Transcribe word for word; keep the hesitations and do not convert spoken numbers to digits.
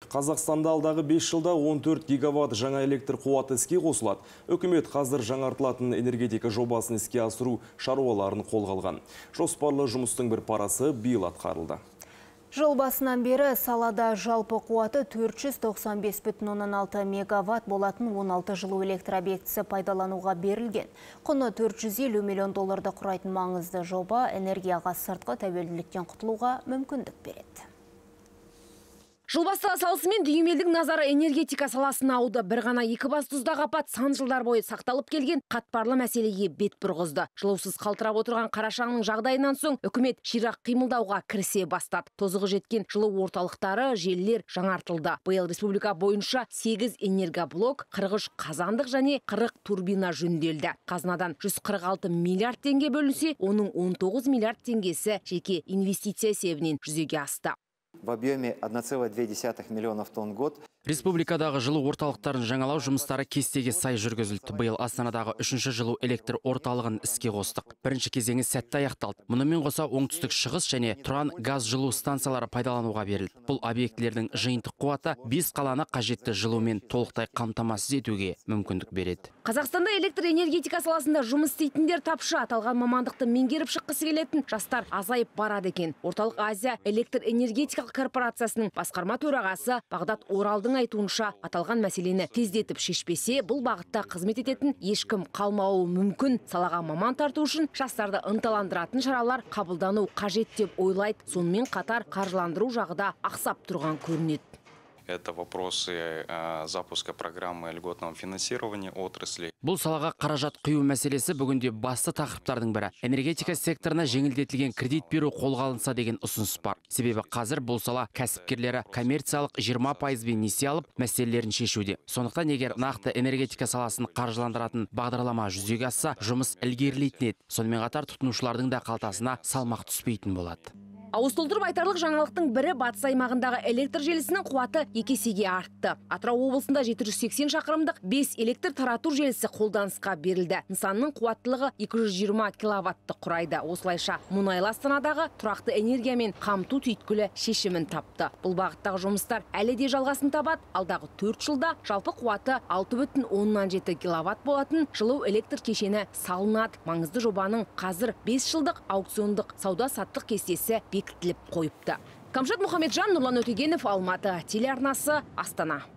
Қазақстанда алдағы бес жылда он төрт гигаватт жаңа электр қуаты іске қосылады. Үкімет қазір жаңартылатын энергетика жобасын іске асыру шаруаларын қолға алған. Жоспарлы жұмыстың бір парасы биыл атқарылды. Жыл басынан бері салада жалпы қуаты төрт жүз тоқсан бес бүтін оннан алты мегаватт болатын он алты жылу электр объектісі пайдалануға берілген. Құны төрт жүз елу миллион долларды құрайтын маңызды жоба энергияға сыртқы тәуелділіктен құтылуға мүмкіндік береді. Жыл бастала салысымен дүйім елдің назары энергетика саласына ауды. Бір ғана Екібастұздағы апат сан жылдар бойы сақталып келген қатпарлы мәселеге бет бұрғызды. Жылусыз қалтырап отырған Қарашаңның жағдайынан соң үкімет ширақ қимылдауға кірісе бастады. Тозығы жеткен жылу орталықтары, желілер жаңартылды. Биыл республика бойынша сегіз энергоблок, қырық үш қазандық және қырық турбина жөнделді. Қазынадан жүз қырық алты миллиард теңге бөлінсе, оның он тоғыз миллиард теңгесі жеке инвестиция есебінен жүзеге асты. В объеме одна целая две десятых миллионов тонн в год. Республикадағы жылу орталықтарын жаңалау жұмыстары кестеге сай жүргізілді. Биыл Астанадағы үшінші жылу электр орталығын іске қостық. Бірінші кезеңі сәтті аяқталды. Мұнымен қоса оңтүстік шығыс және Тұран газ жылу станциялары пайдалануға берілді. Бұл объектілердің жиынтық қуаты бес қаланы қажетті жылумен толықтай қамтамасыз етуге мүмкіндік береді. Қазақстанда электр энергетика саласында жұмыс істейтіндер тапшы. Аталған мамандықты меңгеріп шыққысы келетін жастар азайып барады екен. Орталық Азия электр энергетикалық корпорациясының басқарма төрағасы Бағдат Оралдың айтуынша, аталған мәселені тездетіп шешпесе, бұл бағытта қызмет ететін ешкім қалмауы мүмкін. Салаға маман тарту үшін жастарды ынталандыратын шаралар қабылдану қажет деп ойлайды. Сонымен қатар қаржыландыру жағы да ақсап тұрған көрінеді. Это вопросы запуска программы льготного финансирования отрасли. Бұл салаға қаражат құю мәселесі бүгінде басты тақырыптардың бірі. Энергетика секторына жеңілдетілген кредит беру қолға алынса деген ұсыныс бар. Себебі қазір бұл сала кәсіпкерлері коммерциялық жиырма пайызбен несие алып мәселелерін шешуде. Сондықтан егер нақты энергетика саласын қаржыландыратын бағдарлама жүзеге асса, жұмыс ілгерілейтін еді. Сонымен қатар тұтынушылардың да қалтасына салмақ түспейтін болады. Ауыз толтырып айтарлық жаңалықтың бірі батыс аймағындағы электр желісінің қуаты екі есеге артты. Атырау облысында жеті жүз сексен шақырымдық бес электр тарату желісі қолданысқа берілді. Нысанның қуаттылығы екі жүз жиырма киловатты құрайды. Осылайша мұнайлы Астанадағы тұрақты энергиямен қамту түйткілі шешімін тапты. Бұл бағыттағы жұмыстар әлі де жалғасын табады. Алдағы төрт жылда жалпы қуаты алты бүтін оннан жеті киловатт болатын жылу электр кешені салынады. Маңызды жобаның қазір бес жылдық аукциондық сауда-саттық кестесі бекітіліп қойыпты. Камшат Мұхамеджан, Нұрлан Өтегенов, Алматы телеарнасы, Астана.